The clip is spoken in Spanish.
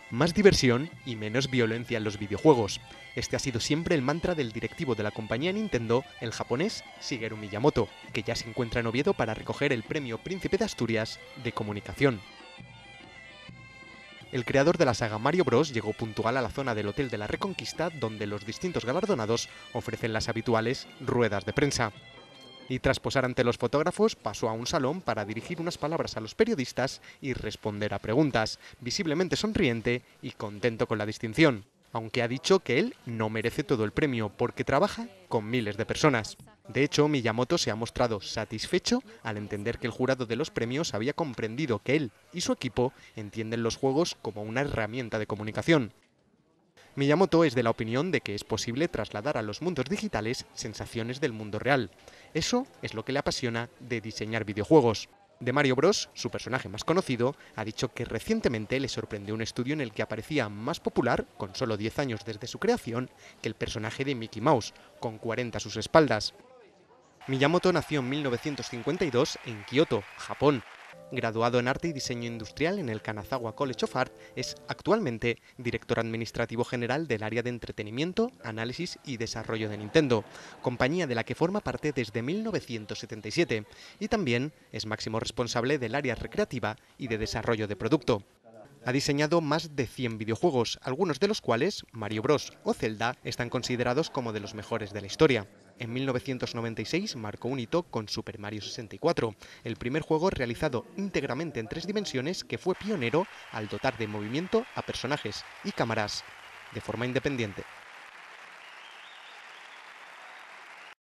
Más diversión y menos violencia en los videojuegos. Este ha sido siempre el mantra del directivo de la compañía Nintendo, el japonés Shigeru Miyamoto, que ya se encuentra en Oviedo para recoger el premio Príncipe de Asturias de Comunicación. El creador de la saga Mario Bros. Llegó puntual a la zona del Hotel de la Reconquista, donde los distintos galardonados ofrecen las habituales ruedas de prensa. Y tras posar ante los fotógrafos, pasó a un salón para dirigir unas palabras a los periodistas y responder a preguntas, visiblemente sonriente y contento con la distinción, aunque ha dicho que él no merece todo el premio porque trabaja con miles de personas. De hecho, Miyamoto se ha mostrado satisfecho al entender que el jurado de los premios había comprendido que él y su equipo entienden los juegos como una herramienta de comunicación. Miyamoto es de la opinión de que es posible trasladar a los mundos digitales sensaciones del mundo real. Eso es lo que le apasiona de diseñar videojuegos. De Mario Bros., su personaje más conocido, ha dicho que recientemente le sorprendió un estudio en el que aparecía más popular, con solo 10 años desde su creación, que el personaje de Mickey Mouse, con 40 a sus espaldas. Miyamoto nació en 1952 en Kioto, Japón. Graduado en Arte y Diseño Industrial en el Kanazawa College of Art, es actualmente director administrativo general del área de entretenimiento, análisis y desarrollo de Nintendo, compañía de la que forma parte desde 1977, y también es máximo responsable del área recreativa y de desarrollo de producto. Ha diseñado más de 100 videojuegos, algunos de los cuales, Mario Bros. O Zelda, están considerados como de los mejores de la historia. En 1996 marcó un hito con Super Mario 64, el primer juego realizado íntegramente en 3 dimensiones que fue pionero al dotar de movimiento a personajes y cámaras de forma independiente.